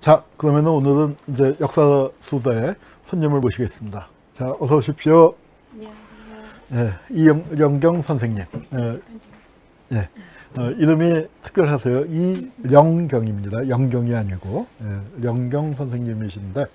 자, 그러면 오늘은 이제 역사 수다에 손님을 모시겠습니다. 자, 어서 오십시오. 안녕하세요. 예, 이영경 선생님. 예, 이름이 특별하세요. 이영경입니다. 영경이 아니고, 영경 선생님이신데,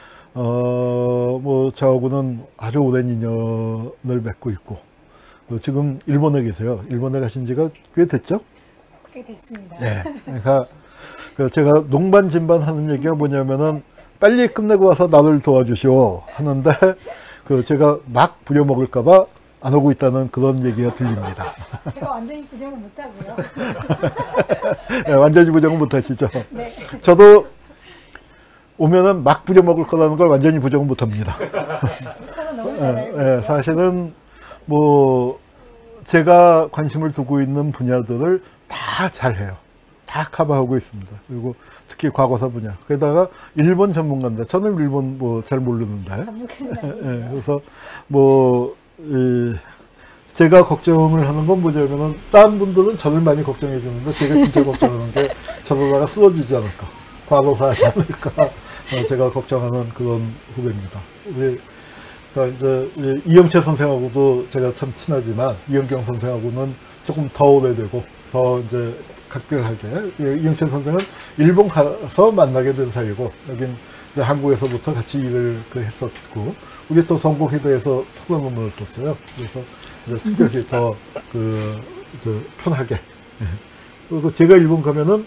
뭐, 저하고는 아주 오랜 인연을 맺고 있고, 지금 일본에 계세요. 일본에 가신 지가 꽤 됐죠? 꽤 됐습니다. 네. 그러니까 제가 농반 진반 하는 얘기가 뭐냐면은 빨리 끝내고 와서 나를 도와주시오 하는데 제가 막 부려먹을까봐 안 오고 있다는 그런 얘기가 들립니다. 제가 완전히 부정은 못하고요. 네, 완전히 부정은 못하시죠? 네. 저도 오면은 막 부려먹을 거라는 걸 완전히 부정은 못합니다. 서로 너무 잘 알고 있죠. 사실은 뭐 제가 관심을 두고 있는 분야들을 다 잘해요. 다 커버하고 있습니다. 그리고 특히 과거사 분야. 게다가 일본 전문가인데 저는 일본 뭐 잘 모르는데. 그래서 뭐 제가 걱정을 하는 건 뭐냐면은 다른 분들은 저를 많이 걱정해 주는데 제가 진짜 걱정하는 게 저러다가 쓰러지지 않을까, 과로사 하지 않을까, 제가 걱정하는 그런 후배입니다. 그러니까 이제 이영채 선생하고도 제가 참 친하지만 이영경 선생하고는 조금 더 오래되고 더 이제 각별하게. 이영채 선생은 일본 가서 만나게 된 사이고 여긴 이제 한국에서부터 같이 일을 했었고 우리 또 성공회대에서 석사 논문을 썼어요. 그래서 이제 특별히 더 편하게. 그리고 제가 일본 가면은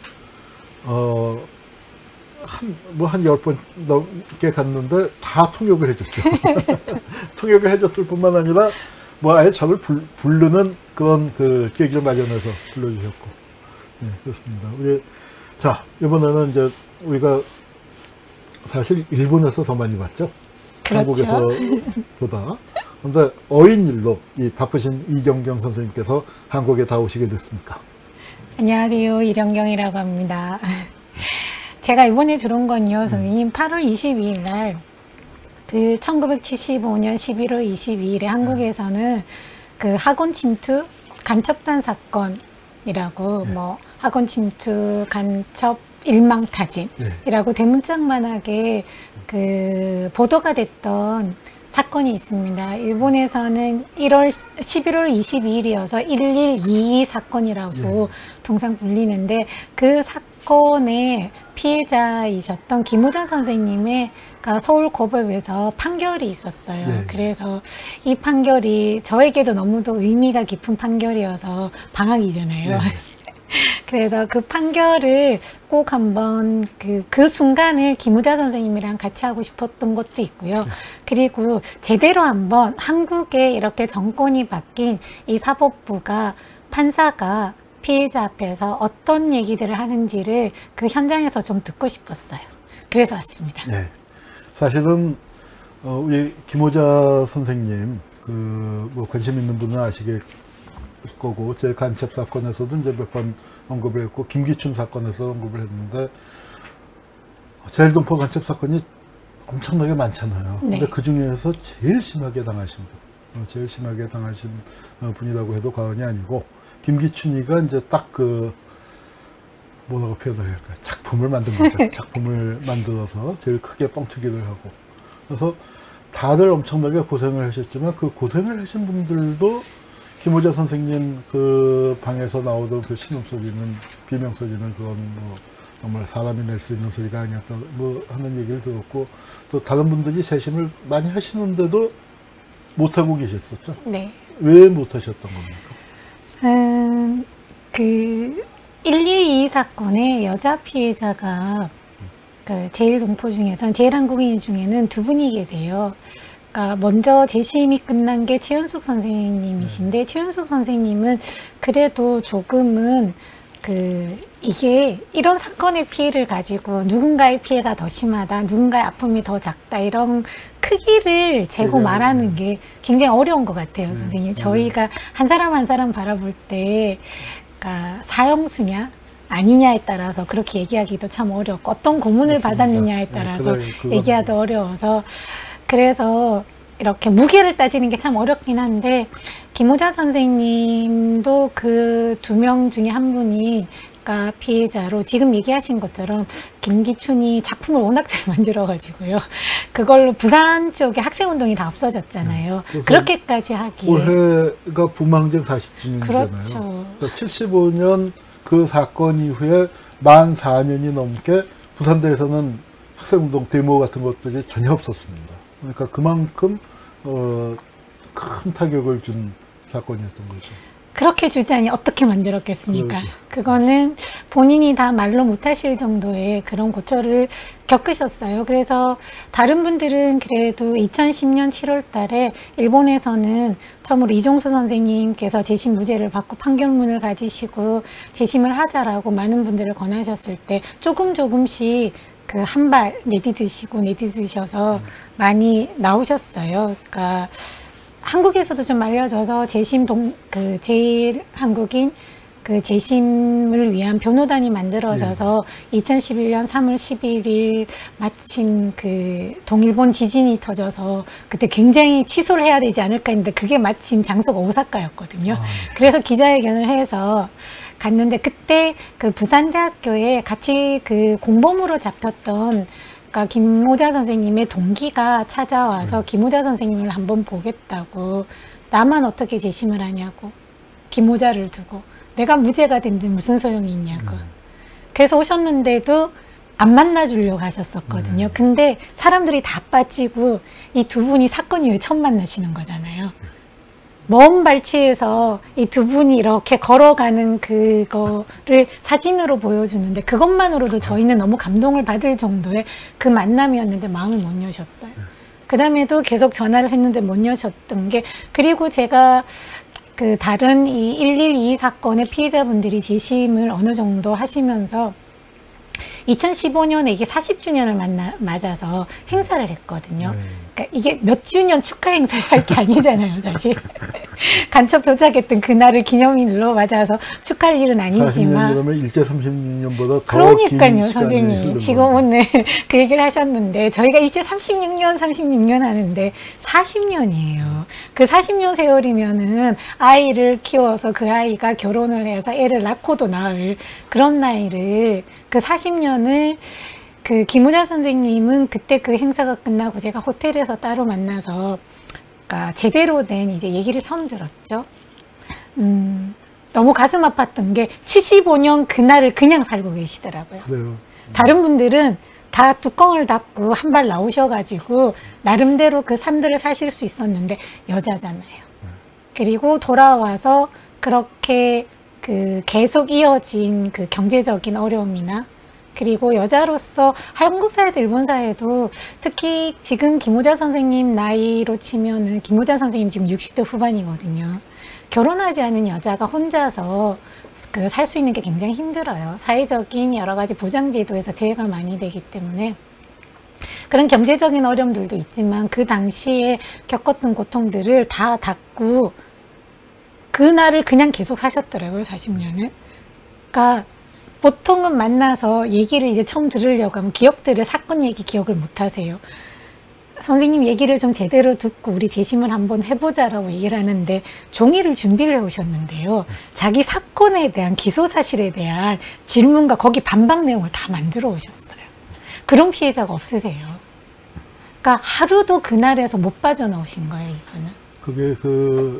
한 10번 넘게 갔는데 다 통역을 해줬죠. 통역을 해줬을 뿐만 아니라 뭐 아예 저를 부르는 그런 계기를 마련해서 불러주셨고. 네, 그렇습니다. 자, 이번에는 이제 우리가 사실 일본에서 더 많이 봤죠? 그렇죠. 한국에서보다. 근데 어인일로 이 바쁘신 이경경 선생님께서 한국에 다 오시게 됐습니까? 안녕하세요. 이영경이라고 합니다. 제가 이번에 들어온 건요, 선생님, 8월 22일 날, 1975년 11월 22일에 한국에서는 학원 침투 간첩단 사건이라고, 뭐, 학원 침투 간첩 일망타진이라고 대문짝만하게 보도가 됐던 사건이 있습니다. 일본에서는 11월 22일이어서 1122 사건이라고 통상 불리는데 그 사건의 피해자이셨던 김우자 선생님의 서울고법에서 판결이 있었어요. 그래서 이 판결이 저에게도 너무도 의미가 깊은 판결이어서 방학이잖아요. 그래서 그 판결을 꼭 한번 그 순간을 김우자 선생님이랑 같이 하고 싶었던 것도 있고요. 그리고 제대로 한번 한국에 이렇게 정권이 바뀐 이 사법부가 판사가 피해자 앞에서 어떤 얘기들을 하는지를 그 현장에서 좀 듣고 싶었어요. 그래서 왔습니다. 네. 사실은 우리 김우자 선생님 뭐 관심 있는 분은 아시겠 거고 제 간첩 사건에서도 이제 몇 번 언급을 했고 김기춘 사건에서 언급을 했는데 제일동포 간첩 사건이 엄청나게 많잖아요. 네. 근데 그 중에서 제일 심하게 당하신 분이라고 해도 과언이 아니고 김기춘이가 이제 딱 뭐라고 표현을 할까, 작품을 만든 거죠. 작품을 만들어서 제일 크게 뻥튀기를 하고. 그래서 다들 엄청나게 고생을 하셨지만 그 고생을 하신 분들도 김우자 선생님 방에서 나오던 신음소리는, 비명소리는 그건 뭐 정말 사람이 낼 수 있는 소리가 아니었다 뭐 하는 얘기를 들었고, 또 다른 분들이 재심을 많이 하시는데도 못하고 계셨었죠? 네. 왜 못하셨던 겁니까? 1122 사건의 여자 피해자가 제일동포 중에선 제일한국인 중에는 두 분이 계세요. 먼저 재심이 끝난 게 최윤숙 선생님이신데, 최윤숙 선생님은 그래도 조금은 이게 이런 사건의 피해를 가지고 누군가의 피해가 더 심하다, 누군가의 아픔이 더 작다, 이런 크기를 재고 말하는 게 굉장히 어려운 것 같아요, 선생님. 저희가 한 사람 한 사람 바라볼 때, 사형수냐 아니냐에 따라서 그렇게 얘기하기도 참 어렵고, 어떤 고문을 받았느냐에 따라서 얘기하기 어려워서, 그래서 이렇게 무게를 따지는 게 참 어렵긴 한데, 김우자 선생님도 그 두 명 중에 한 분이 사건 피해자로 지금 얘기하신 것처럼 김기춘이 작품을 워낙 잘 만들어가지고요. 그걸로 부산 쪽에 학생운동이 다 없어졌잖아요. 그렇게까지 하기에. 올해가 부망정 40주년이잖아요. 그렇죠. 그러니까 75년 그 사건 이후에 만 4년이 넘게 부산대에서는 학생운동 데모 같은 것들이 전혀 없었습니다. 그러니까 그만큼 큰 타격을 준 사건이었던 거죠. 그렇게 주자니 어떻게 만들었겠습니까? 그러게. 그거는 본인이 다 말로 못하실 정도의 그런 고초를 겪으셨어요. 그래서 다른 분들은 그래도 2010년 7월 달에 일본에서는 처음으로 이종수 선생님께서 재심 무죄를 받고 판결문을 가지시고 재심을 하자라고 많은 분들을 권하셨을 때 조금씩 그 한 발 내디드셔서 많이 나오셨어요. 그러니까 한국에서도 좀 알려져서 제일 한국인 그 재심을 위한 변호단이 만들어져서 2011년 3월 11일 마침 그 동일본 지진이 터져서 그때 굉장히 취소를 해야 되지 않을까 했는데 그게 마침 장소가 오사카였거든요. 그래서 기자회견을 해서 갔는데 그때 그 부산대학교에 같이 그 공범으로 잡혔던 그러니까 김모자 선생님의 동기가 찾아와서 김모자 선생님을 한번 보겠다고 나만 어떻게 재심을 하냐고 김모자를 두고 내가 무죄가 된지 무슨 소용이 있냐고 그래서 오셨는데도 안 만나주려고 하셨었거든요. 근데 사람들이 다 빠지고 이 두 분이 사건 이후에 처음 만나시는 거잖아요. 먼 발치에서 이 두 분이 이렇게 걸어가는 그거를 사진으로 보여주는데 그것만으로도 저희는 너무 감동을 받을 정도의 그 만남이었는데 마음을 못 여셨어요. 그 다음에도 계속 전화를 했는데 못 여셨던 게 그리고 제가 그 다른 이 1122 사건의 피해자분들이 재심을 어느 정도 하시면서 2015년에 이게 40주년을 맞아서 행사를 했거든요. 그러니까 이게 몇 주년 축하 행사를 할 게 아니잖아요, 사실. 간첩 도착했던 그날을 기념일로 맞아서 축하할 일은 아니지만. 40년 그러면 일제 36년보다 더 그러니까요, 선생님. 지금 오늘 그 얘기를 하셨는데 저희가 일제 36년 하는데 40년이에요. 그 40년 세월이면은 아이를 키워서 그 아이가 결혼을 해서 애를 낳고도 낳을 그런 나이를 그 40년을 그 김우자 선생님은 그때 그 행사가 끝나고 제가 호텔에서 따로 만나서 그러니까 제대로 된 이제 얘기를 처음 들었죠. 너무 가슴 아팠던 게 75년 그날을 그냥 살고 계시더라고요. 그래요. 다른 분들은 다 뚜껑을 닫고 한 발 나오셔가지고 나름대로 그 삶들을 사실 수 있었는데 여자잖아요. 그리고 돌아와서 그렇게 그 계속 이어진 그 경제적인 어려움이나 그리고 여자로서 한국 사회도 일본 사회도 특히 지금 김우자 선생님 나이로 치면은 김우자 선생님 지금 60대 후반이거든요. 결혼하지 않은 여자가 혼자서 그 살 수 있는 게 굉장히 힘들어요. 사회적인 여러 가지 보장제도에서 제외가 많이 되기 때문에 그런 경제적인 어려움들도 있지만 그 당시에 겪었던 고통들을 다 닫고 그날을 그냥 계속 사셨더라고요. 40년을. 그러니까 보통은 만나서 얘기를 이제 처음 들으려고 하면 기억들을 사건 얘기 기억을 못 하세요. 선생님 얘기를 좀 제대로 듣고 우리 재심을 한번 해보자라고 얘기를 하는데 종이를 준비를 해오셨는데요. 자기 사건에 대한 기소 사실에 대한 질문과 거기 반박 내용을 다 만들어 오셨어요. 그런 피해자가 없으세요. 그러니까 하루도 그날에서 못 빠져나오신 거예요, 이분은. 그게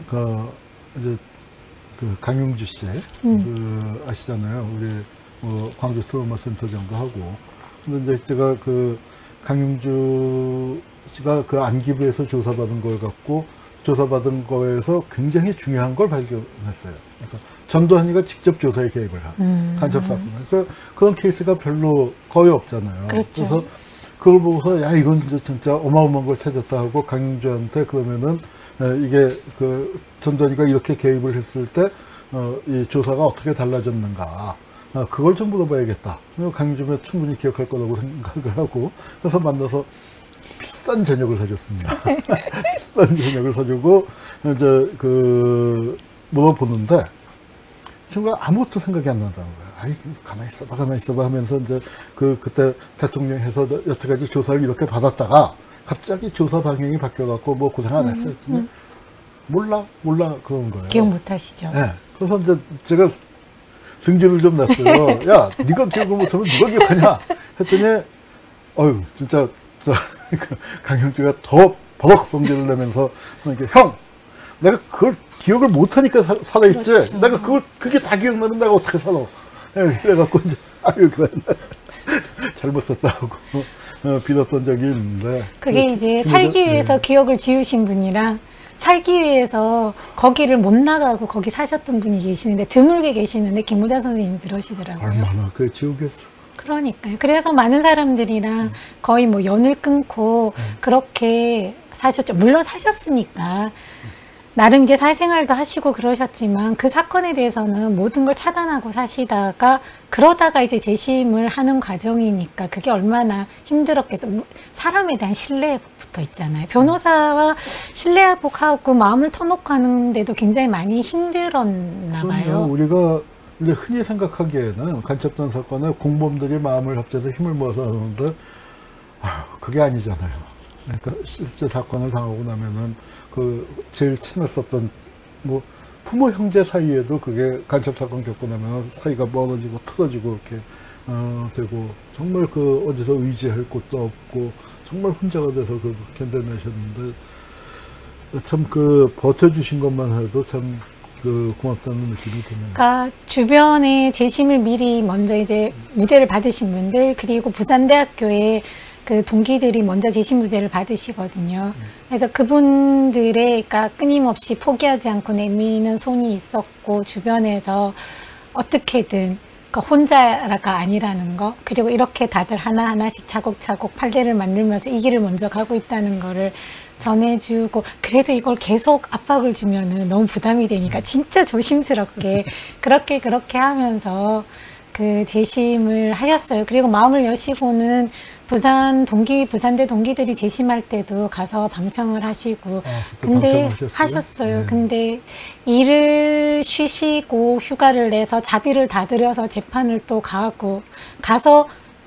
이제 그 강용주 씨, 그 아시잖아요. 우리 광주 트라우마 센터장도 하고. 근데 이제 제가 그 강용주 씨가 그 안기부에서 조사받은 걸 갖고 조사받은 거에서 굉장히 중요한 걸 발견했어요. 그러니까 전두환이가 직접 조사에 개입을 한 간첩 사건. 그러니까 그런 케이스가 별로 거의 없잖아요. 그렇죠. 그래서 그걸 보고서 야 이건 진짜 어마어마한 걸 찾았다 하고 강용주한테 그러면은 이게 그 전두환이가 이렇게 개입을 했을 때 이 조사가 어떻게 달라졌는가 그걸 좀 물어봐야겠다. 강용주면 충분히 기억할 거라고 생각을 하고 그래서 만나서 비싼 저녁을 사줬습니다. 비싼 저녁을 사주고 이제 그 물어보는데 친구가 아무것도 생각이 안 난다는 거예요. 아이 가만히 있어봐 하면서 이제 그때 대통령 해서 여태까지 조사를 이렇게 받았다가 갑자기 조사 방향이 바뀌어갖고 뭐 고생 안 했어요. 몰라 그런 거예요. 기억 못 하시죠? 네. 그래서 이제 제가 승질을 좀 냈어요. 야, 네가 기억을 못하면 누가 기억하냐? 했더니 어휴 진짜 강형주가 더 버럭 성질을 내면서 그러니까 형, 내가 그걸 기억을 못하니까 살아있지. 그렇죠. 내가 그게 다 기억나면 내가 어떻게 살아? 그래갖고 이제 아유 그래 잘못했다고 빌었던 적이 있는데. 그게 이제 살기 위해서 기억을 지우신 분이랑 살기 위해서 거기를 못 나가고 거기 사셨던 분이 계시는데 드물게 계시는데 김우자 선생님이 그러시더라고요. 얼마나 그래 지우겠어. 그러니까요. 그래서 많은 사람들이랑 거의 뭐 연을 끊고 그렇게 사셨죠. 물론 사셨으니까 나름 이제 사회생활도 하시고 그러셨지만 그 사건에 대해서는 모든 걸 차단하고 사시다가 그러다가 이제 재심을 하는 과정이니까 그게 얼마나 힘들었겠어. 사람에 대한 신뢰부터 있잖아요. 변호사와 신뢰회복하고 마음을 터놓고 하는데도 굉장히 많이 힘들었나 봐요. 우리가 이제 흔히 생각하기에는 간첩단 사건에 공범들이 마음을 합쳐서 힘을 모아서 하는데 그게 아니잖아요. 그러니까 실제 사건을 당하고 나면은 그 제일 친했었던 뭐 부모 형제 사이에도 그게 간첩 사건 겪고 나면 사이가 멀어지고 틀어지고 이렇게 되고 정말 그 어디서 의지할 곳도 없고 정말 혼자가 돼서 그 견뎌내셨는데 참 그 버텨주신 것만 해도 참 그 고맙다는 느낌이 드네요. 그러니까 주변에 재심을 미리 먼저 이제 무죄를 받으신 분들 그리고 부산대학교에 그 동기들이 먼저 재심 무죄를 받으시거든요. 그래서 그분들의 그러니까 끊임없이 포기하지 않고 내미는 손이 있었고 주변에서 어떻게든 그러니까 혼자가 아니라는 거 그리고 이렇게 다들 하나하나씩 차곡차곡 판례를 만들면서 이 길을 먼저 가고 있다는 거를 전해주고 그래도 이걸 계속 압박을 주면은 너무 부담이 되니까 진짜 조심스럽게 그렇게 하면서 그 재심을 하셨어요. 그리고 마음을 여시고는 부산대 동기들이 재심할 때도 가서 방청을 하시고 근데 하셨어요. 네. 근데 일을 쉬시고 휴가를 내서 자비를 다 들여서 재판을 또 가서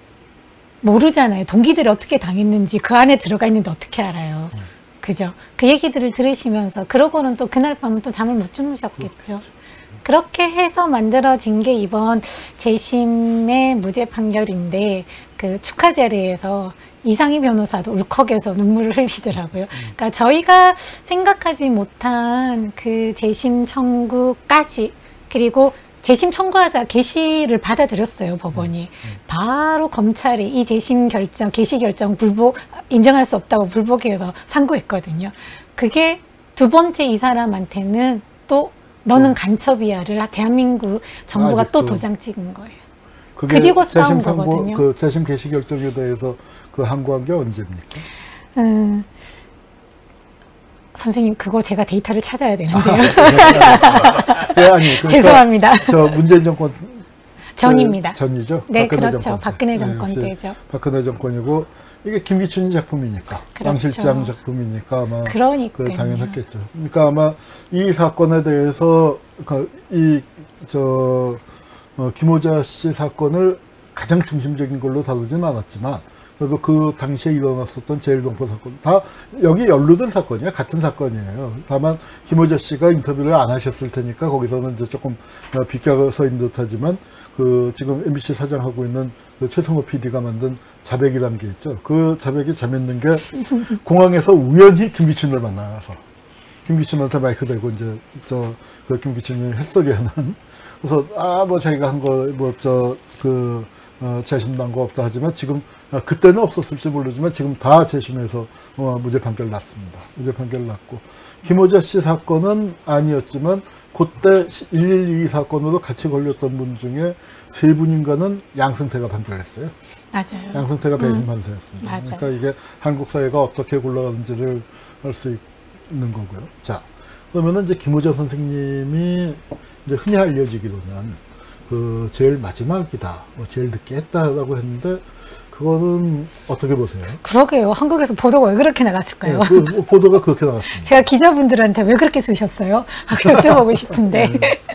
모르잖아요. 동기들이 어떻게 당했는지 그 안에 들어가 있는데 어떻게 알아요. 그죠? 그 얘기들을 들으시면서 그러고는 또 그날 밤은 또 잠을 못 주무셨겠죠. 그렇게 해서 만들어진 게 이번 재심의 무죄 판결인데 그 축하 자리에서 이상희 변호사도 울컥해서 눈물을 흘리더라고요. 그러니까 저희가 생각하지 못한 그 재심 청구까지 그리고 재심 청구하자 게시를 받아들였어요, 법원이. 바로 검찰이 이 재심 결정, 게시 결정 인정할 수 없다고 불복해서 상고했거든요. 그게 두 번째 이 사람한테는 또 너는 간첩이야를 대한민국 정부가 또 도장 찍은 거예요. 그리고 싸운 거거든요. 그 재심 개시 결정에 대해서 그 항고한 게 언제입니까? 선생님 그거 제가 데이터를 찾아야 되는데요. 네, 아니, 그러니까 죄송합니다. 저 문재인 정권 전입니다. 전이죠? 네, 박근혜 그렇죠. 정권. 박근혜 정권 네, 때죠. 박근혜 정권이고 이게 김기춘 작품이니까, 그렇죠. 양 실장 작품이니까 아마 그러니까요. 그 당연했겠죠. 그러니까 아마 이 사건에 대해서 김호자 씨 사건을 가장 중심적인 걸로 다루진 않았지만 그래도 그 당시에 일어났었던 제일동포 사건 다 여기 연루된 사건이에요. 같은 사건이에요. 다만 김호자 씨가 인터뷰를 안 하셨을 테니까 거기서는 이제 조금 비껴서인 듯하지만 그 지금 MBC 사장하고 있는 그 최성호 PD가 만든 자백이라는 게 있죠. 그 자백이 재밌는 게 공항에서 우연히 김기춘을 만나서 김기춘한테 마이크 대고 이제 그 김기춘이 햇소리하는 그래서 뭐 자기가 한 거 재심난 거 없다 하지만 지금 그때는 없었을지 모르지만 지금 다 재심해서 무죄 판결 났습니다. 무죄 판결 났고 김호자 씨 사건은 아니었지만 그때 112 사건으로 같이 걸렸던 분 중에 세 분인가는 양승태가 판결했어요. 맞아요. 양승태가 배심 판사였습니다. 맞아요. 그러니까 이게 한국 사회가 어떻게 굴러가는지를 알 수 있는 거고요. 자, 그러면은 이제 김호자 선생님이 이제 흔히 알려지기로는 그 제일 마지막이다, 뭐 제일 늦게 했다라고 했는데 그거는 어떻게 보세요? 그러게요. 한국에서 보도가 왜 그렇게 나갔을까요? 네, 그 보도가 그렇게 나갔습니다. 제가 기자분들한테 왜 그렇게 쓰셨어요? 여쭤보고 싶은데.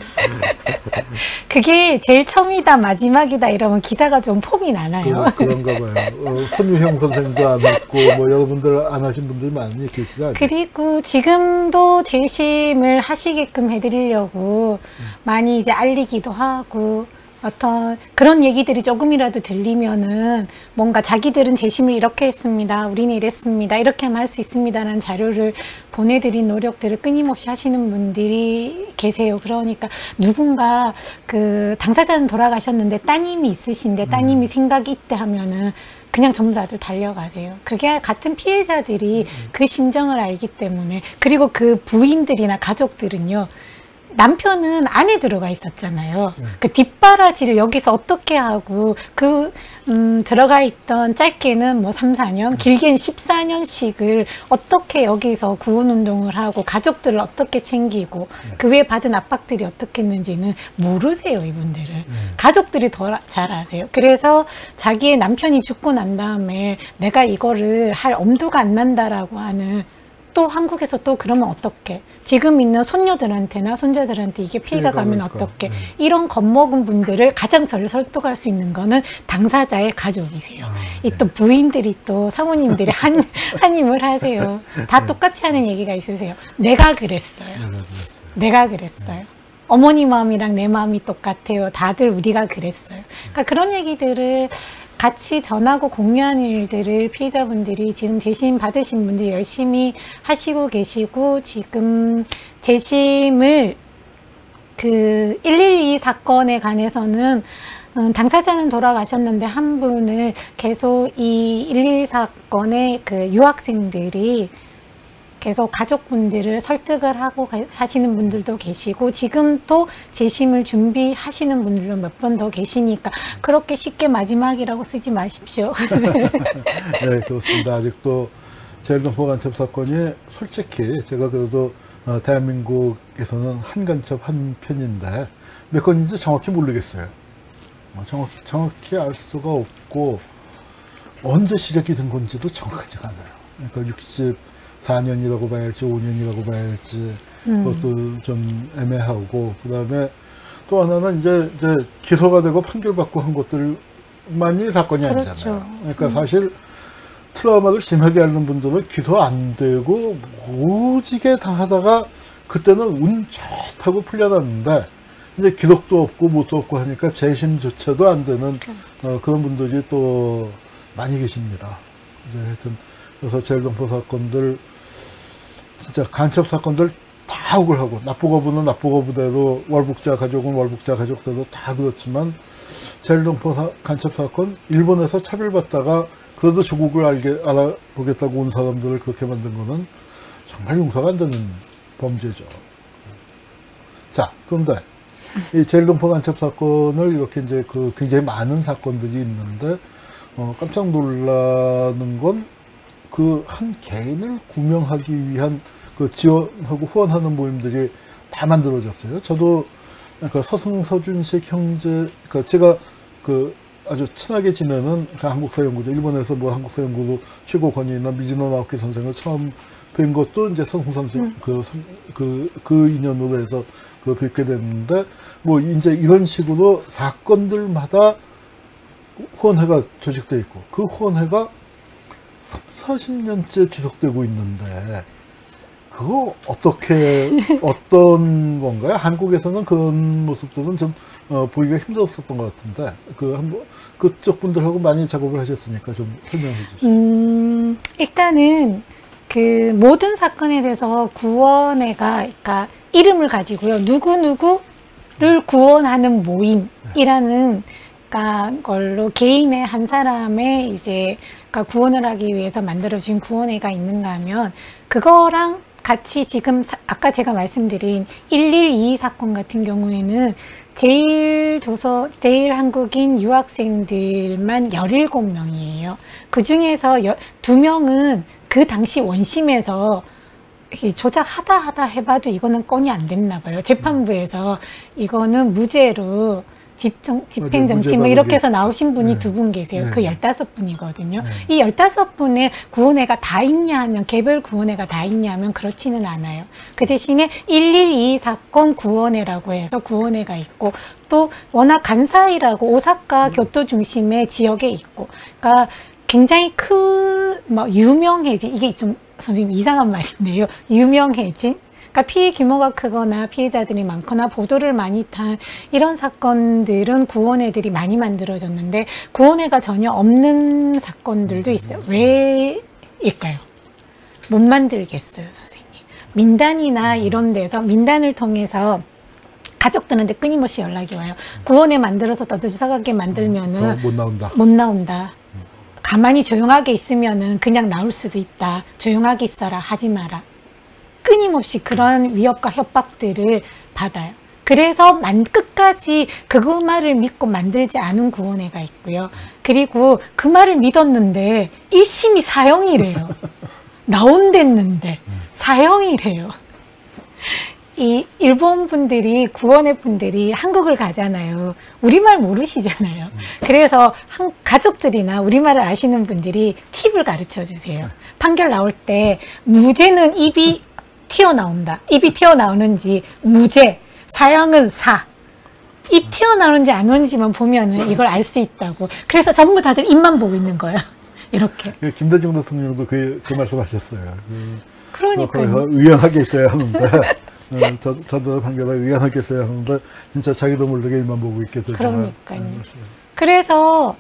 그게 제일 처음이다, 마지막이다 이러면 기사가 좀 폼이 나나요? 그런가 봐요. 손유형 선생도 안 했고, 뭐 여러분들 안 하신 분들이 많이 계시죠? 그리고 지금도 재심을 하시게끔 해드리려고 많이 이제 알리기도 하고, 어떤 그런 얘기들이 조금이라도 들리면은 뭔가 자기들은 재심을 이렇게 했습니다. 우리는 이랬습니다. 이렇게만 할 수 있습니다라는 자료를 보내드린 노력들을 끊임없이 하시는 분들이 계세요. 그러니까 누군가 그 당사자는 돌아가셨는데 따님이 있으신데 따님이 생각이 있대 하면은 그냥 전부 다들 달려가세요. 그게 같은 피해자들이 그 심정을 알기 때문에. 그리고 그 부인들이나 가족들은요. 남편은 안에 들어가 있었잖아요. 그 뒷바라지를 여기서 어떻게 하고, 들어가 있던 짧게는 뭐 3, 4년, 길게는 14년씩을 어떻게 여기서 구원운동을 하고, 가족들을 어떻게 챙기고, 그 외에 받은 압박들이 어떻게 했는지는 모르세요, 이분들은. 가족들이 더 잘 아세요. 그래서 자기의 남편이 죽고 난 다음에 내가 이거를 할 엄두가 안 난다라고 하는 또 한국에서 또 그러면 어떻게 지금 있는 손녀들한테나 손자들한테 이게 피해가 가면 어떻게 이런 겁먹은 분들을 가장 잘 설득할 수 있는 거는 당사자의 가족이세요. 이 또 부인들이 또 사모님들이 한 힘을 하세요. 다 똑같이 하는 얘기가 있으세요. 내가 그랬어요. 내가 그랬어요. 어머니 마음이랑 내 마음이 똑같아요. 다들 우리가 그랬어요. 그러니까 그런 얘기들을 같이 전하고 공유하는 일들을 피해자분들이 지금 재심 받으신 분들 열심히 하시고 계시고, 지금 재심을 그 112 사건에 관해서는 당사자는 돌아가셨는데 한 분을 계속 이 112 사건의 그 유학생들이 계속 가족분들을 설득을 하고 하시는 분들도 계시고, 지금 또 재심을 준비하시는 분들도 몇 번 더 계시니까 그렇게 쉽게 마지막이라고 쓰지 마십시오. 네, 그렇습니다. 아직도 제일동포 간첩 사건이 솔직히 제가 그래도 대한민국에서는 한 간첩 한 편인데 몇 건인지 정확히 모르겠어요. 정확히 알 수가 없고 언제 시작이 된 건지도 정확하지가 않아요. 그러니까 64년이라고 봐야 할지 5년이라고 봐야 할지 그것도 좀 애매하고, 그 다음에 또 하나는 이제 기소가 되고 판결받고 한 것들만이 사건이 그렇죠. 아니잖아요. 그러니까 사실 트라우마를 심하게 앓는 분들은 기소 안 되고 오지게 당하다가 그때는 운 좋다고 풀려났는데 이제 기록도 없고 뭣도 없고 하니까 재심조차도 안 되는 그런 분들이 또 많이 계십니다. 하여튼 그래서 제일동포 사건들 진짜 간첩 사건들 다 억울하고, 납부거부는 납부거부대로, 월북자 가족은 월북자 가족대로 다 그렇지만 제일동포 간첩 사건 일본에서 차별받다가 그래도 조국을 알아보겠다고 온 사람들을 그렇게 만든 거는 정말 용서가 안 되는 범죄죠. 자, 그런데 이 제일동포 간첩 사건을 이렇게 이제 그 굉장히 많은 사건들이 있는데 깜짝 놀라는 건 그 한 개인을 구명하기 위한 그 지원하고 후원하는 모임들이 다 만들어졌어요. 저도 그러니까 서승서준식 형제, 그러니까 제가 그 아주 친하게 지내는 그 한국사연구소, 일본에서 뭐 한국사연구소 최고 권위나 미즈노 나오키 선생을 처음 뵌 것도 이제 서승 선생 그 인연으로 해서 그 뵙게 됐는데, 뭐 이제 이런 식으로 사건들마다 후원회가 조직되어 있고 그 후원회가 40년째 지속되고 있는데 그거 어떤 건가요? 한국에서는 그런 모습들은 좀 보기가 힘들었었던 것 같은데 그쪽 분들하고 많이 작업을 하셨으니까 좀 설명해 주시죠. 일단은 그 모든 사건에 대해서 구원회가, 그러니까 이름을 가지고요, 누구누구를 구원하는 모임이라는 걸로 개인의 한 사람의 이제 구원을 하기 위해서 만들어진 구원회가 있는가 하면, 그거랑 같이 지금 아까 제가 말씀드린 1122 사건 같은 경우에는 제일 한국인 유학생들만 17명이에요. 그 중에서 2명은 그 당시 원심에서 조작하다 해봐도 이거는 건이 안 됐나 봐요. 재판부에서 이거는 무죄로 집행정치 뭐 이렇게 해서 나오신 분이 네. 두 분 계세요. 네. 그 15분이거든요. 네. 이 15분의 구원회가 다 있냐 하면, 개별 구원회가 다 있냐 하면 그렇지는 않아요. 그 대신에 112 사건 구원회라고 해서 구원회가 있고, 또 워낙 간사이라고 오사카 교토 중심의 지역에 있고, 그러니까 굉장히 막 유명해진, 이게 좀 선생님 이상한 말인데요. 유명해진, 그러니까 피해 규모가 크거나 피해자들이 많거나 보도를 많이 탄 이런 사건들은 구원회들이 많이 만들어졌는데, 구원회가 전혀 없는 사건들도 있어요. 왜일까요? 못 만들겠어요, 선생님. 민단이나 이런 데서, 민단을 통해서 가족들한테 끊임없이 연락이 와요. 구원회 만들어서 떠들썩하게 만들면은 못 나온다. 못 나온다. 가만히 조용하게 있으면은 그냥 나올 수도 있다. 조용하게 있어라. 하지 마라. 끊임없이 그런 위협과 협박들을 받아요. 그래서 끝까지 그 말을 믿고 만들지 않은 구원회가 있고요. 그리고 그 말을 믿었는데 1심이 사형이래요. 나온댔는데 사형이래요. 이 일본 분들이, 구원회 분들이 한국을 가잖아요. 우리말 모르시잖아요. 그래서 가족들이나 우리말을 아시는 분들이 팁을 가르쳐 주세요. 판결 나올 때 무죄는 입이 튀어나온다. 입이 튀어나오는지 무죄, 사형은 사. 입 튀어나오는지 안 오는지만 보면은 이걸 알 수 있다고. 그래서 전부 다들 입만 보고 있는 거예요. 이렇게. 김대중 대통령도 그 말씀하셨어요. 그러니까요. 그래서 의연하게 있어야 하는데, 저도 판결에 의연하게 있어야 하는데, 진짜 자기도 모르게 입만 보고 있게 되잖아. 그러니까요. 그래서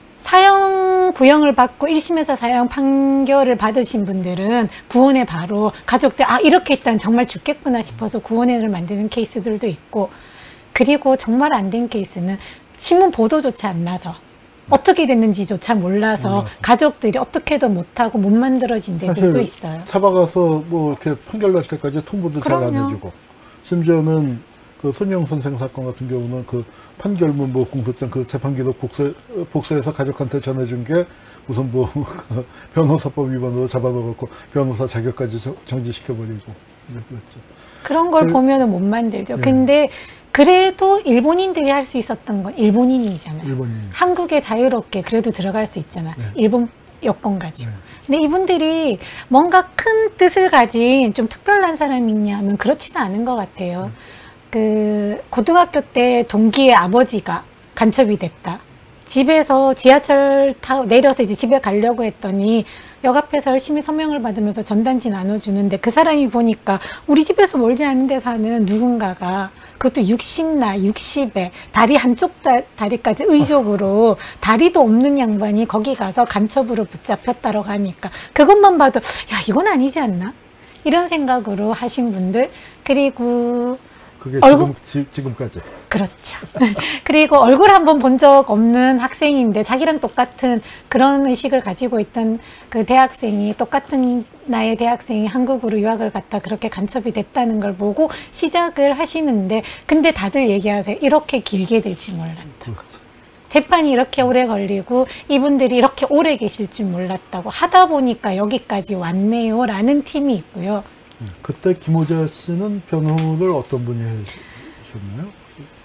사형 구형을 받고 1심에서 사형 판결을 받으신 분들은 구원회 바로 가족들, 아, 이렇게 했다면 정말 죽겠구나 싶어서 구원회를 만드는 케이스들도 있고, 그리고 정말 안 된 케이스는 신문 보도조차 안 나서 어떻게 됐는지조차 몰라서 가족들이 어떻게도 못하고 못 만들어진 데들도 있어요. 잡아가서 뭐 이렇게 판결 날 때까지 통보도 잘 안 해주고, 심지어는 그 손영 선생 사건 같은 경우는 그 판결문 뭐 공소장 그 재판기록 복사해서 가족한테 전해준 게 무슨 뭐 변호사법 위반으로 잡아넣었고 변호사 자격까지 정지시켜버리고 그랬죠. 그런 걸 보면은 못 만들죠. 네. 근데 그래도 일본인들이 할 수 있었던 건 일본인이잖아요. 일본인. 한국에 자유롭게 그래도 들어갈 수 있잖아. 네. 일본 여권 가지고. 네. 근데 이분들이 뭔가 큰 뜻을 가진 좀 특별한 사람이냐 하면 그렇지는 않은 것 같아요. 그 고등학교 때 동기의 아버지가 간첩이 됐다. 집에서 지하철 타고 내려서 이제 집에 가려고 했더니 역 앞에서 열심히 서명을 받으면서 전단지 나눠주는데 그 사람이 보니까 우리 집에서 멀지 않은 데 사는 누군가가, 그것도 60나 60에 다리 한쪽 다리까지 의족으로 다리도 없는 양반이 거기 가서 간첩으로 붙잡혔다고 하니까 그것만 봐도 야, 이건 아니지 않나? 이런 생각으로 하신 분들, 그리고 그게 지금까지. 그렇죠. 그리고 얼굴 한번 본 적 없는 학생인데 자기랑 똑같은 그런 의식을 가지고 있던 그 대학생이, 똑같은 나의 대학생이 한국으로 유학을 갔다 그렇게 간첩이 됐다는 걸 보고 시작을 하시는데, 근데 다들 얘기하세요. 이렇게 길게 될지 몰랐다. 그렇죠. 재판이 이렇게 오래 걸리고 이분들이 이렇게 오래 계실 줄 몰랐다고, 하다 보니까 여기까지 왔네요 라는 팀이 있고요. 그때 김호자 씨는 변호를 어떤 분이 하셨나요?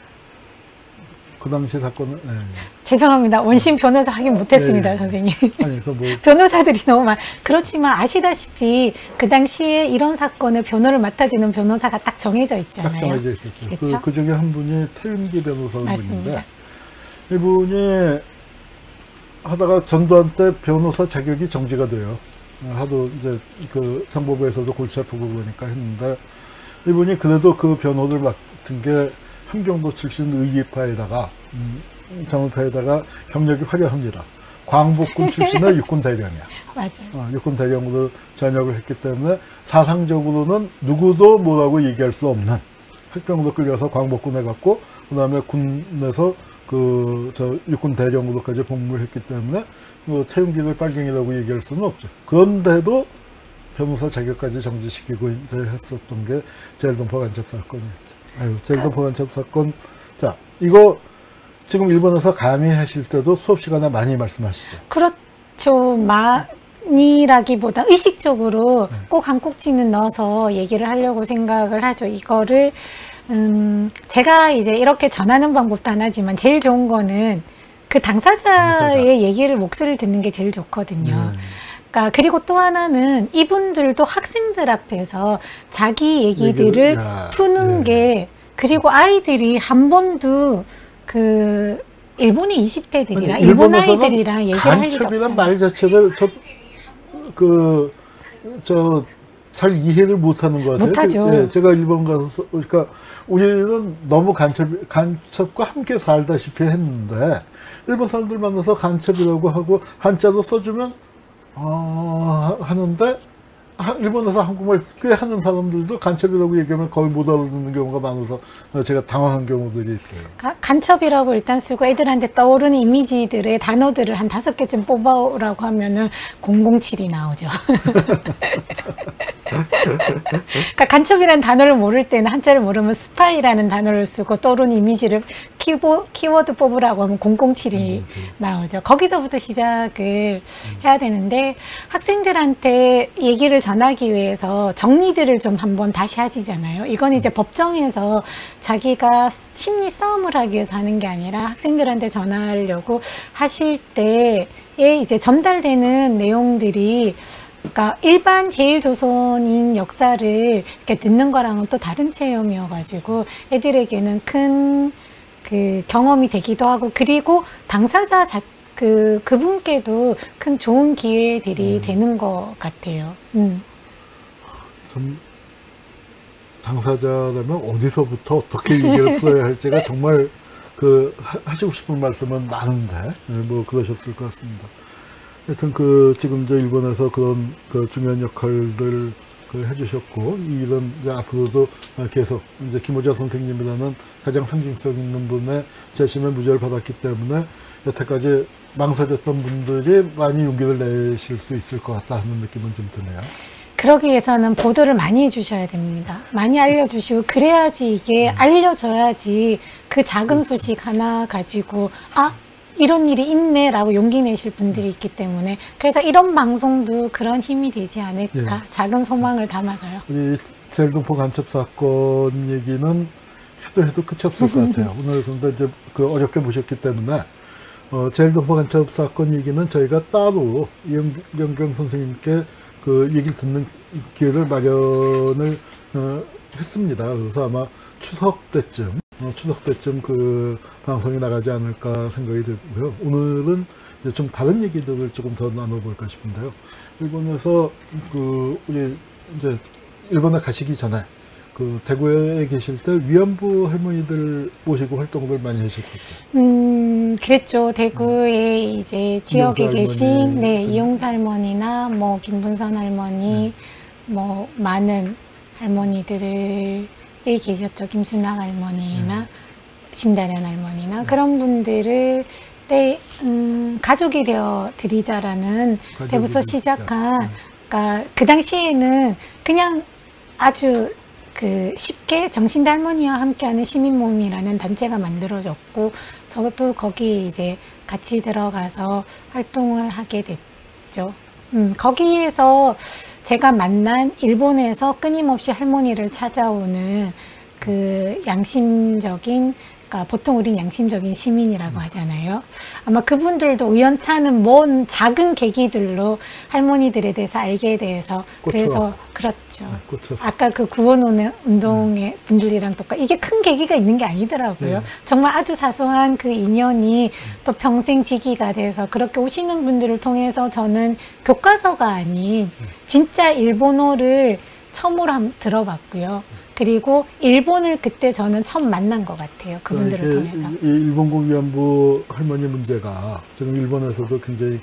그 당시 사건은, 네. 죄송합니다. 원심 변호사 하긴 못했습니다, 네. 선생님. 아니, 그 뭐. 변호사들이 너무 그렇지만 아시다시피 그 당시에 이런 사건을 변호를 맡아주는 변호사가 딱 정해져 있잖아요. 딱 정해져 있었죠. 그렇죠? 그 중에 한 분이 태윤기 변호사인 맞습니다. 분인데, 이분이 하다가 전두환 때 변호사 자격이 정지가 돼요. 하도 이제 그 정보부에서도 골치 아프고 그러니까 했는데, 이분이 그래도 그 변호를 맡은 게 함경도 출신 의기파에다가 장울파에다가 경력이 화려합니다. 광복군 출신의 육군 대령이야. 맞아요. 육군 대령으로 전역을 했기 때문에 사상적으로는 누구도 뭐라고 얘기할 수 없는, 핵병으로 끌려서 광복군에 갔고 그다음에 군에서 저 육군 대령으로까지 복무를 했기 때문에 뭐 태용기를 빨갱이라고 얘기할 수는 없죠. 그런데도 변호사 자격까지 정지시키고 이제 했었던 게 제일동포 간첩 사건이었죠. 아유, 제일동포 간첩 사건. 자, 이거 지금 일본에서 강의하실 때도 수업 시간에 많이 말씀하시죠. 그렇죠. 많이라기보다 의식적으로 꼭 한 꼭지는 넣어서 얘기를 하려고 생각을 하죠. 이거를 제가 이제 이렇게 전하는 방법도 하나지만 제일 좋은 거는 그 당사자의 얘기를 목소리를 듣는 게 제일 좋거든요. 그러니까 그리고 또 하나는 이분들도 학생들 앞에서 자기 얘기들을 푸는 게, 그리고 아이들이 한 번도 그 일본의 20대들이랑 일본 아이들이랑 얘기를 할 일이 간첩이란 없잖아요. 말 자체를 잘 이해를 못하는 것 같아요. 못하죠. 예, 제가 일본 가서 그러니까 우리는 너무 간첩과 함께 살다시피 했는데 일본 사람들 만나서 간첩이라고 하고 한자도 써주면 하는데 일본에서 한국말 꽤 하는 사람들도 간첩이라고 얘기하면 거의 못 알아듣는 경우가 많아서 제가 당황한 경우들이 있어요. 간첩이라고 일단 쓰고 애들한테 떠오르는 이미지들의 단어들을 한 5개쯤 뽑아오라고 하면은 007이 나오죠. 그러니까 간첩이라는 단어를 모를 때는, 한자를 모르면 스파이라는 단어를 쓰고 떠오르는 이미지를 키워드 뽑으라고 하면 007이 나오죠. 거기서부터 시작을 해야 되는데, 학생들한테 얘기를 전하기 위해서 정리들을 좀 한번 다시 하시잖아요. 이건 이제 법정에서 자기가 심리 싸움을 하기 위해서 하는 게 아니라 학생들한테 전하려고 하실 때에 이제 전달되는 내용들이, 그러니까 일반 제일조선인 역사를 이렇게 듣는 거랑은 또 다른 체험이어가지고 애들에게는 큰 그 경험이 되기도 하고, 그리고 당사자 그분께도 큰 좋은 기회들이 되는 것 같아요. 참 당사자라면 어디서부터 어떻게 얘기를 풀어야 할지가 정말 하시고 싶은 말씀은 많은데 뭐 그러셨을 것 같습니다. 하여튼 지금 이제 일본에서 그런 중요한 역할들 해주셨고, 이런 이제 앞으로도 계속 이제 김호자 선생님이라는 가장 상징성 있는 분의 재심의 무죄를 받았기 때문에 여태까지 망설였던 분들이 많이 용기를 내실 수 있을 것 같다 하는 느낌은 좀 드네요. 그러기 위해서는 보도를 많이 해주셔야 됩니다. 많이 알려주시고, 그래야지 이게 알려져야지 그 작은 소식 하나 가지고 이런 일이 있네 라고 용기 내실 분들이 있기 때문에, 그래서 이런 방송도 그런 힘이 되지 않을까. 작은 소망을 담아서요. 우리 제일동포 간첩 사건 얘기는 해도 끝이 없을 것 같아요. 오늘 근데 이제 어렵게 모셨기 때문에 제일동포 간첩 사건 얘기는 저희가 따로 이영경 선생님께 얘기를 듣는 기회를 마련을 했습니다. 그래서 아마 추석 때쯤 방송이 나가지 않을까 생각이 들고요. 오늘은 이제 좀 다른 얘기들을 조금 더 나눠볼까 싶은데요. 일본에서 우리 이제 일본에 가시기 전에 대구에 계실 때 위안부 할머니들 모시고 활동을 많이 하셨었죠. 그랬죠. 대구에 이제 지역에 계신 이용사 할머니나 뭐 김분선 할머니, 뭐 많은 할머니들이 계셨죠. 김순학 할머니나 심다련 할머니나 그런 분들을 가족이 되어 드리자라는 데부터 시작한, 그러니까 그 당시에는 그냥 아주 쉽게 정신대 할머니와 함께하는 시민모임이라는 단체가 만들어졌고, 저도 거기 이제 같이 들어가서 활동을 하게 됐죠. 거기에서 제가 만난 일본에서 끊임없이 할머니를 찾아오는 양심적인, 그러니까 보통 우린 양심적인 시민이라고 하잖아요. 아마 그분들도 우연찮은 먼 작은 계기들로 할머니들에 대해서 알게 돼서, 그래서 그렇죠. 아까 구원운동의 분들이랑 똑같이 이게 큰 계기가 있는 게 아니더라고요. 정말 아주 사소한 인연이 또 평생 지기가 돼서 그렇게 오시는 분들을 통해서 저는 교과서가 아닌 진짜 일본어를 처음으로 들어봤고요. 그리고 일본을 그때 저는 처음 만난 것 같아요. 그분들을 통해서. 일본군 위안부 할머니 문제가 지금 일본에서도 굉장히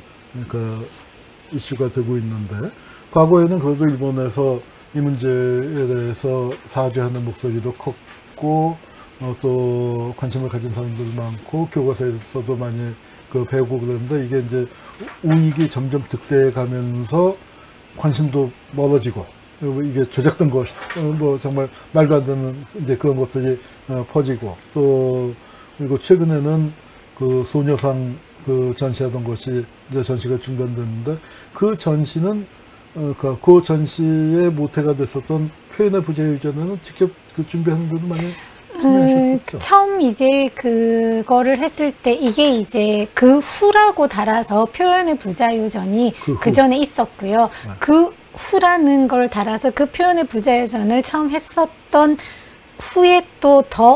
이슈가 되고 있는데, 과거에는 그래도 일본에서 이 문제에 대해서 사죄하는 목소리도 컸고, 또 관심을 가진 사람들 많고, 교과서에서도 많이 배우고 그러는데, 이게 이제 우익이 점점 득세해 가면서 관심도 멀어지고, 이게 조작된 것, 정말 말도 안 되는 이제 그런 것들이 퍼지고, 또 그리고 최근에는 소녀상 전시하던 것이 이제 전시가 중단됐는데, 그 전시는 그 전시의 모태가 됐었던 표현의 부자유전에는 직접 그 준비하는 데도 많이 참여하셨었죠. 처음 이제 그거를 했을 때 이게 이제 그 후라고 달아서 표현의 부자유전이 그 전에 있었고요. 그 후라는 걸 달아서 그 표현의 부자유전을 처음 했었던 후에 또 더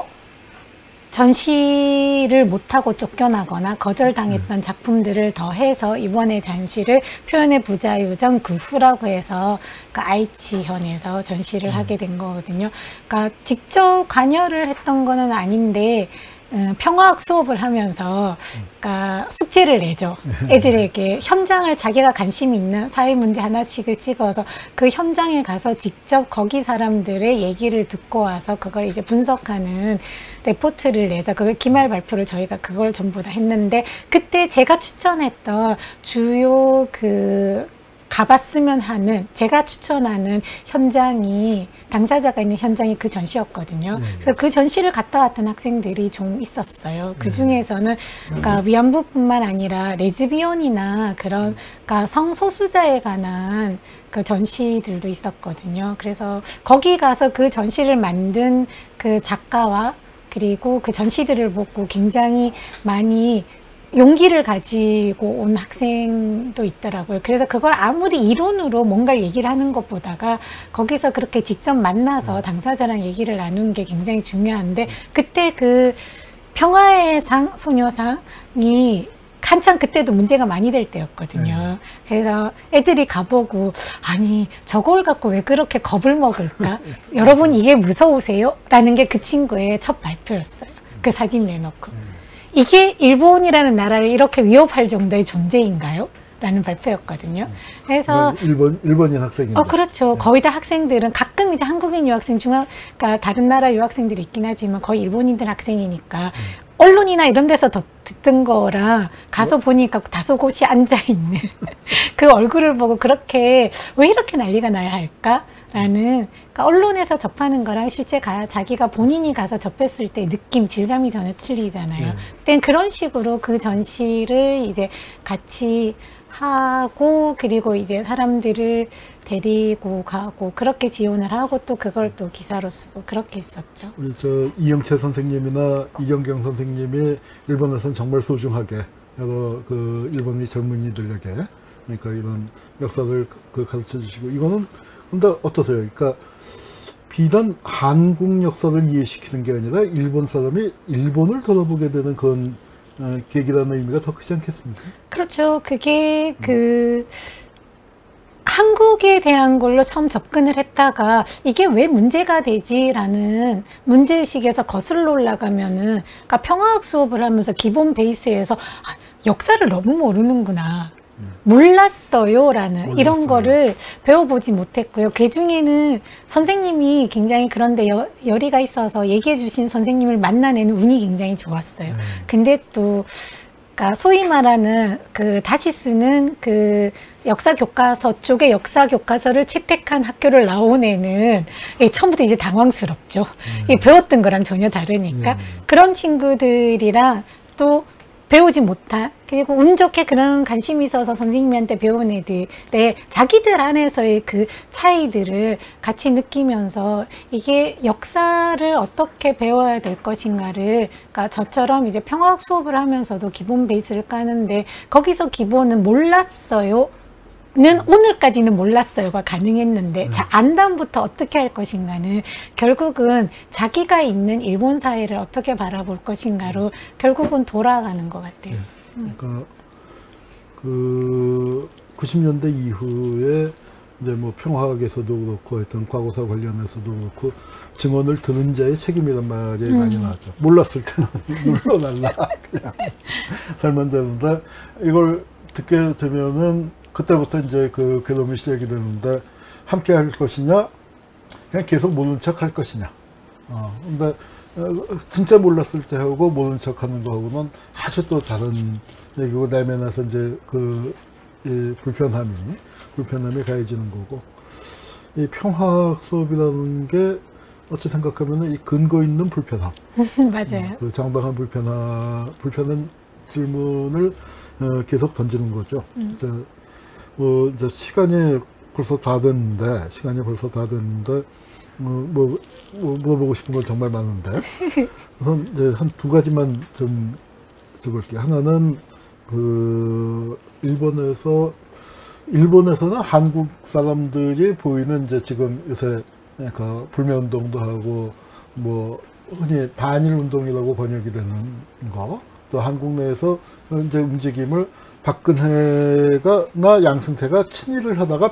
전시를 못하고 쫓겨나거나 거절당했던 작품들을 더해서 이번에 전시를 표현의 부자유전 그 후라고 해서 그 아이치현에서 전시를 하게 된 거거든요. 그러니까 직접 관여를 했던 거는 아닌데 평화학 수업을 하면서 그러니까 숙제를 내죠. 애들에게 현장을 자기가 관심 있는 사회 문제 하나씩을 찍어서 그 현장에 가서 직접 거기 사람들의 얘기를 듣고 와서 그걸 이제 분석하는 레포트를 내서 그걸 기말 발표를 저희가 그걸 전부 다 했는데, 그때 제가 추천했던 주요 가봤으면 하는, 제가 추천하는 현장이, 당사자가 있는 현장이 그 전시였거든요. 그래서 그 전시를 갔다 왔던 학생들이 좀 있었어요. 그 중에서는, 그러니까 위안부뿐만 아니라 레즈비언이나 그런, 그러니까 성소수자에 관한 그 전시들도 있었거든요. 그래서 거기 가서 그 전시를 만든 그 작가와 그리고 그 전시들을 보고 굉장히 많이 용기를 가지고 온 학생도 있더라고요. 그래서 그걸 아무리 이론으로 뭔가를 얘기를 하는 것보다가 거기서 그렇게 직접 만나서 당사자랑 얘기를 나누는 게 굉장히 중요한데, 그때 그 평화의 상, 소녀상이 한참 그때도 문제가 많이 될 때였거든요. 그래서 애들이 가보고, 아니 저걸 갖고 왜 그렇게 겁을 먹을까? 여러분 이게 무서우세요? 라는 게 그 친구의 첫 발표였어요. 그 사진 내놓고. 이게 일본이라는 나라를 이렇게 위협할 정도의 존재인가요? 라는 발표였거든요. 그래서 일본인 학생인데. 그렇죠. 거의 다 학생들은 가끔 이제 한국인 유학생, 그러니까 다른 나라 유학생들이 있긴 하지만 거의 일본인들 학생이니까 언론이나 이런 데서 더 듣던 거라 가서 보니까 다소곳이 앉아있는 그 얼굴을 보고 그렇게 왜 이렇게 난리가 나야 할까? 라는, 그러니까 언론에서 접하는 거랑 실제 자기가 본인이 가서 접했을 때 느낌, 질감이 전혀 틀리잖아요. 그땐 그런 식으로 그 전시를 이제 같이 하고, 그리고 이제 사람들을 데리고 가고, 그렇게 지원을 하고, 또 그걸 또 기사로 쓰고, 그렇게 했었죠. 우리 이영채 선생님이나 이경경 선생님이 일본에서는 정말 소중하게 여러 그 일본의 젊은이들에게, 그러니까 이런 역사를 가르쳐 주시고, 이거는 근데 어떠세요? 그러니까 비단 한국 역사를 이해시키는 게 아니라 일본 사람이 일본을 돌아보게 되는 그런 계기라는 의미가 더 크지 않겠습니까? 그렇죠. 그게 한국에 대한 걸로 처음 접근을 했다가 이게 왜 문제가 되지라는 문제의식에서 거슬러 올라가면은, 그러니까 평화학 수업을 하면서 기본 베이스에서 역사를 너무 모르는구나. 몰랐어요 라는 이런 거를 배워보지 못했고요. 그 중에는 선생님이 굉장히 그런데 열의가 있어서 얘기해 주신 선생님을 만나내는 운이 굉장히 좋았어요. 근데 또 그러니까 소위 말하는 다시 쓰는 역사 교과서 쪽의 역사 교과서를 채택한 학교를 나온 애는 처음부터 이제 당황스럽죠. 배웠던 거랑 전혀 다르니까. 그런 친구들이랑 또 배우지 못한, 그리고 운 좋게 그런 관심이 있어서 선생님한테 배운 애들의 자기들 안에서의 그 차이들을 같이 느끼면서 이게 역사를 어떻게 배워야 될 것인가를, 그러니까 저처럼 이제 평화학 수업을 하면서도 기본 베이스를 까는데 거기서 기본은 몰랐어요 는 오늘까지는 몰랐어요가 가능했는데 안다음부터 어떻게 할 것인가는 결국은 자기가 있는 일본 사회를 어떻게 바라볼 것인가로 결국은 돌아가는 것 같아요. 그러니까 그 90년대 이후에 이제 뭐 평화학에서도 그렇고 하여튼 과거사 관련해서도 그렇고 증언을 들은 자의 책임이란 말이 많이 나왔죠. 몰랐을 때는 물러날라 그냥 살면 되는데, 이걸 듣게 되면은 그때부터 이제 그 괴로움이 시작이 되는데, 함께 할 것이냐, 그냥 계속 모른 척 할 것이냐. 근데 진짜 몰랐을 때 하고 모른 척 하는 거하고는 아주 또 다른 얘기고, 내면에서 이제 이 불편함이 가해지는 거고, 이 평화학 수업이라는 게 어찌 생각하면 이 근거 있는 불편함. 맞아요. 그 정당한 불편한 질문을 계속 던지는 거죠. 이제 시간이 벌써 다 됐는데, 시간이 벌써 다 됐는데, 물어보고 싶은 건 정말 많은데. 우선 이제 한 두 가지만 좀 여쭤볼게요. 하나는, 일본에서는 한국 사람들이 보이는 이제 지금 요새 그 불매운동도 하고, 뭐, 흔히 반일운동이라고 번역이 되는 거, 또 한국 내에서 이제 움직임을 박근혜나 양승태가 친일을 하다가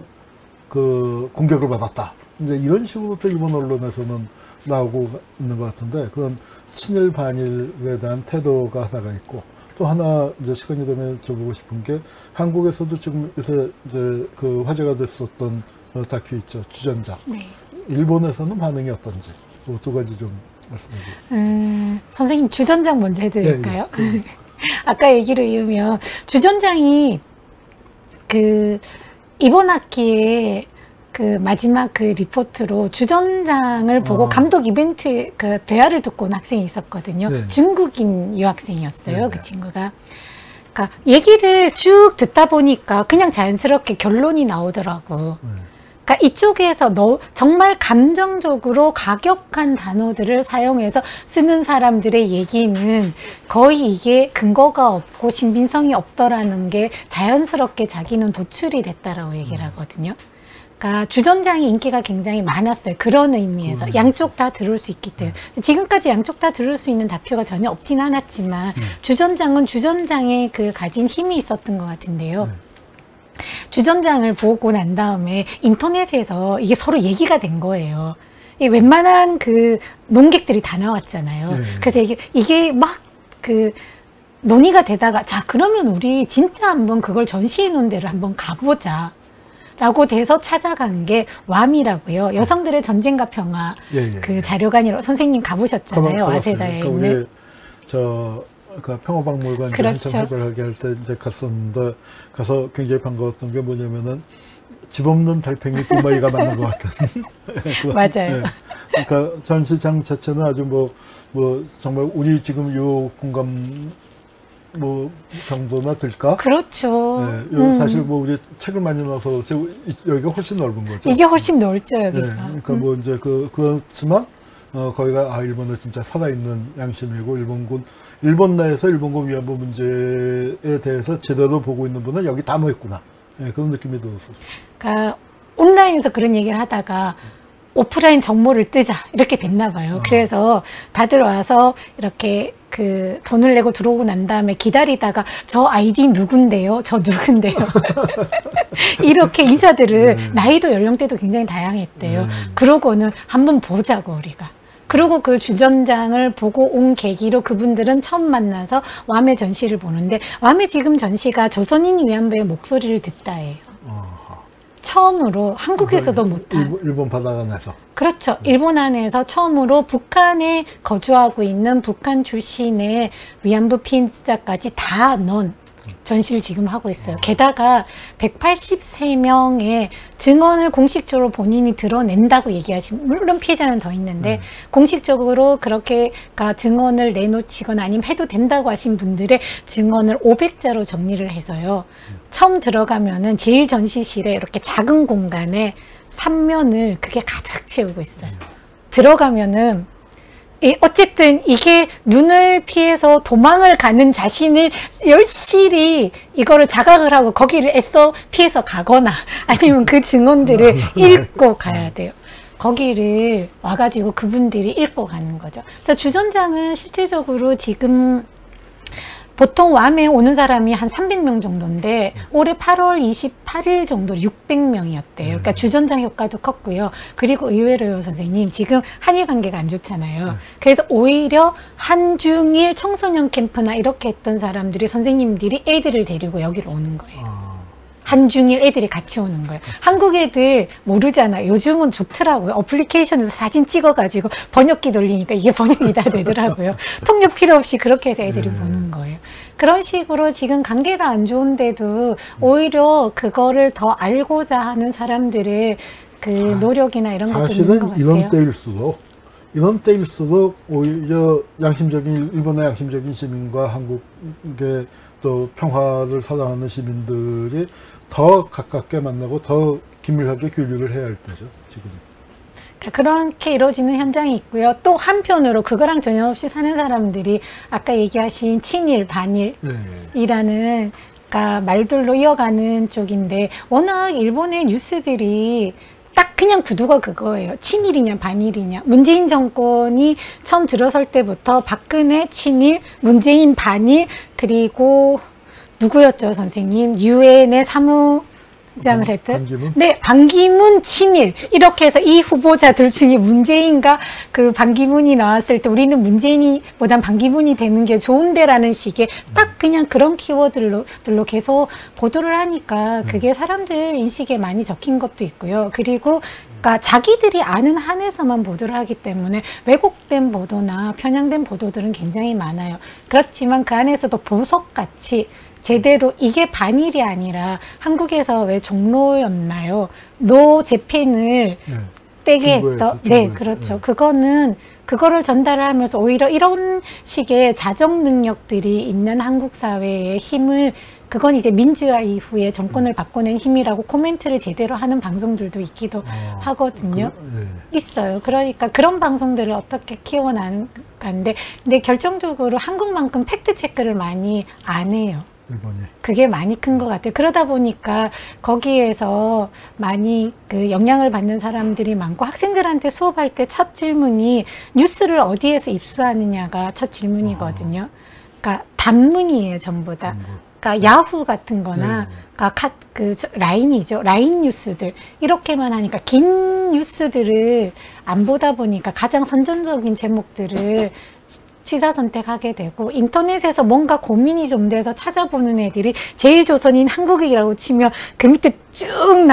공격을 받았다. 이제 이런 식으로 또 일본 언론에서는 나오고 있는 것 같은데, 그런 친일 반일에 대한 태도가 하나가 있고, 또 하나 이제 시간이 되면 여쭤보고 싶은 게, 한국에서도 지금 요새 이제 그 화제가 됐었던 다큐 있죠, 주전자. 네. 일본에서는 반응이 어떤지, 그 두 가지 좀 말씀해 주세요. 선생님 주전장 먼저 해드릴까요? 예, 예. 아까 얘기를 이으면 주전장이 이번 학기에 마지막 리포트로 주전장을 보고 감독 이벤트 대화를 듣고 온 학생이 있었거든요. 네. 중국인 유학생이었어요. 네. 그 친구가. 그러니까 얘기를 쭉 듣다 보니까 그냥 자연스럽게 결론이 나오더라고. 그러니까 이쪽에서 정말 감정적으로 가격한 단어들을 사용해서 쓰는 사람들의 얘기는 거의 이게 근거가 없고 신빙성이 없더라는 게 자연스럽게 자기는 도출이 됐다라고 얘기를 하거든요. 그러니까 주전장이 인기가 굉장히 많았어요. 그런 의미에서 양쪽 다 들을 수 있기 때문에. 지금까지 양쪽 다 들을 수 있는 다큐가 전혀 없진 않았지만 주전장은 주전장의 가진 힘이 있었던 것 같은데요. 주전장을 보고 난 다음에 인터넷에서 이게 서로 얘기가 된 거예요. 웬만한 논객들이 다 나왔잖아요. 네. 그래서 이게 막 논의가 되다가, 자, 그러면 우리 진짜 한번 그걸 전시해 놓은 데를 한번 가보자. 라고 돼서 찾아간 게 왬이라고요. 여성들의 전쟁과 평화 자료관이라고 선생님 가보셨잖아요. 와세다에 있는. 평화박물관 그렇죠. 한참 활발하게 할 때 이제 갔었는데, 가서 굉장히 반가웠던 게 뭐냐면은 집 없는 달팽이 두 마리가 만난 것 같은. 맞아요. 네. 그러니까 전시장 자체는 아주 정말 우리 지금 요 공간 정도나 될까? 그렇죠. 네, 사실 우리 책을 많이 넣어서 여기가 훨씬 넓은 거죠. 이게 훨씬 넓죠, 여기가. 네, 그러니까 이제 그렇지만 거기가 일본은 진짜 살아있는 양심이고, 일본 내에서 일본군 위안부 문제에 대해서 제대로 보고 있는 분은 여기 다 모였구나. 네, 그런 느낌이 들었어요. 그러니까 온라인에서 그런 얘기를 하다가 오프라인 정모를 뜨자 이렇게 됐나 봐요. 그래서 다들 와서 이렇게 돈을 내고 들어오고 난 다음에 기다리다가 저 아이디 누군데요? 저 누군데요? 이렇게 인사들을 나이도 연령대도 굉장히 다양했대요. 그러고는 한번 보자고 우리가. 그리고 그 주전장을 보고 온 계기로 그분들은 처음 만나서 왬의 전시를 보는데, 왬의 지금 전시가 조선인 위안부의 목소리를 듣다예요. 처음으로 한국에서도 못한 일본 바다 안에서. 그렇죠. 일본 안에서 처음으로 북한에 거주하고 있는 북한 출신의 위안부 피해자까지 다 넣은 전시를 지금 하고 있어요. 게다가 183명의 증언을 공식적으로 본인이 드러낸다고 얘기하신, 물론 피해자는 더 있는데 공식적으로 그렇게 증언을 내놓치거나 아니면 해도 된다고 하신 분들의 증언을 500자로 정리를 해서요. 처음 들어가면은 제일 전시실에 이렇게 작은 공간에 3면을 그게 가득 채우고 있어요. 들어가면은 어쨌든 이게 눈을 피해서 도망을 가는 자신을 열심히 이거를 자각을 하고 거기를 애써 피해서 가거나 아니면 그 증언들을 읽고 가야 돼요. 거기를 와가지고 그분들이 읽고 가는 거죠. 그래서 주전장은 실질적으로 지금 보통 왬에 오는 사람이 한 300명 정도인데 올해 8월 28일 정도 600명이었대요. 그러니까 주전장 효과도 컸고요. 그리고 의외로요, 선생님. 지금 한일 관계가 안 좋잖아요. 그래서 오히려 한중일 청소년 캠프나 이렇게 했던 사람들이, 선생님들이 애들을 데리고 여기로 오는 거예요. 한중일 애들이 같이 오는 거예요. 한국 애들 모르잖아요. 요즘은 좋더라고요. 어플리케이션에서 사진 찍어가지고 번역기 돌리니까 이게 번역이 다 되더라고요. 통역 필요 없이 그렇게 해서 애들이 보는 거예요. 그런 식으로 지금 관계가 안 좋은데도 오히려 그거를 더 알고자 하는 사람들의 노력이나 이런 것도 있는 것 같아요. 사실은 이런 때일수록 오히려 일본의 양심적인 시민과 한국의 또 평화를 사랑하는 시민들이 더 가깝게 만나고 더 긴밀하게 교류를 해야 할 때죠, 지금. 그렇게 이루어지는 현장이 있고요. 또 한편으로 그거랑 전혀 없이 사는 사람들이 아까 얘기하신 친일, 반일이라는 그러니까 말들로 이어가는 쪽인데 워낙 일본의 뉴스들이 딱 그냥 구두가 그거예요. 친일이냐 반일이냐. 문재인 정권이 처음 들어설 때부터 박근혜 친일, 문재인 반일, 그리고 누구였죠 선생님? 유엔의 사무장을 했던 반기문? 네, 반기문 친일. 이렇게 해서 이 후보자들 중에 문재인과 그 반기문이 나왔을 때 우리는 문재인보단 반기문이 되는 게 좋은데라는 식의 딱 그냥 그런 키워드들로 계속 보도를 하니까 그게 사람들 인식에 많이 적힌 것도 있고요. 그리고 그러니까 자기들이 아는 한에서만 보도를 하기 때문에 왜곡된 보도나 편향된 보도들은 굉장히 많아요. 그렇지만 그 안에서도 보석같이 제대로 이게 반일이 아니라 한국에서 왜 종로였나요? 노 재팬을 떼게 했던 네, 그렇죠. 그거를 전달을 하면서 오히려 이런 식의 자정 능력들이 있는 한국 사회의 힘을 그건 이제 민주화 이후에 정권을 바꿔낸 힘이라고 코멘트를 제대로 하는 방송들도 있기도 하거든요. 있어요. 그러니까 그런 방송들을 어떻게 키워나가는데 근데 결정적으로 한국만큼 팩트 체크를 많이 안 해요. 일본이. 그게 많이 큰 것 같아요. 그러다 보니까 거기에서 많이 그 영향을 받는 사람들이 많고 학생들한테 수업할 때 첫 질문이 뉴스를 어디에서 입수하느냐가 첫 질문이거든요. 그러니까 단문이에요, 전부 다. 그러니까 야후 같은 거나 그러니까 라인이죠. 라인 뉴스들 이렇게만 하니까 긴 뉴스들을 안 보다 보니까 가장 선전적인 제목들을 취사 선택하게 되고 인터넷에서 뭔가 고민이 좀 돼서 찾아보는 애들이 제일조선인 한국이라고 치면 그 밑에 쭉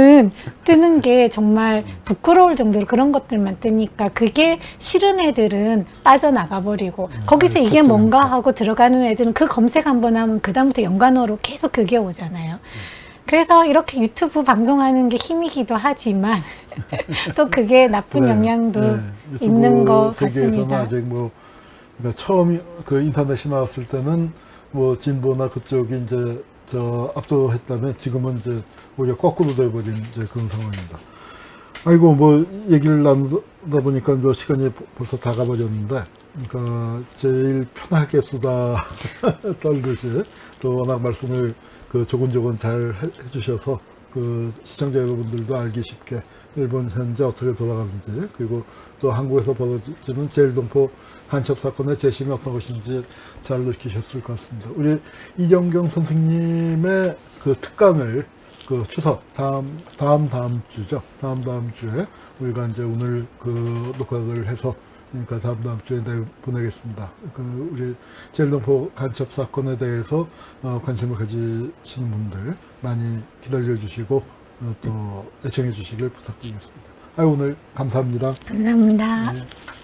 뜨는 게 정말 부끄러울 정도로 그런 것들만 뜨니까 그게 싫은 애들은 빠져나가 버리고 거기서 이게 뭔가 하고 들어가는 애들은 그 검색 한번 하면 그다음부터 연관어로 계속 그게 오잖아요. 그래서 이렇게 유튜브 방송하는 게 힘이기도 하지만 또 그게 나쁜 영향도 있는 것 같습니다. 아직 그러니까 처음 그 인터넷이 나왔을 때는 뭐 진보나 그쪽이 이제 압도했다면 지금은 이제 오히려 거꾸로 돼버린 이제 그런 상황입니다. 아이고 뭐 얘기를 나누다 보니까 뭐 시간이 벌써 다 가버렸는데, 그러니까 제일 편하게 수다 떨듯이 또 워낙 말씀을 그 조곤조곤 잘 해주셔서 그 시청자 여러분들도 알기 쉽게 일본 현재 어떻게 돌아가는지, 그리고 또 한국에서 벌어지는 제일동포 간첩 사건의 재심이 어떤 것인지 잘 느끼셨을 것 같습니다. 우리 이정경 선생님의 그 특강을 그 추석 다음 주죠. 다음 주에 우리가 이제 오늘 그 녹화를 해서 그러니까 다음 주에 보내겠습니다. 그 우리 제일동포 간첩 사건에 대해서 관심을 가지시는 분들 많이 기다려 주시고 또 애청해 주시길 부탁드리겠습니다. 오늘 감사합니다. 감사합니다. 네.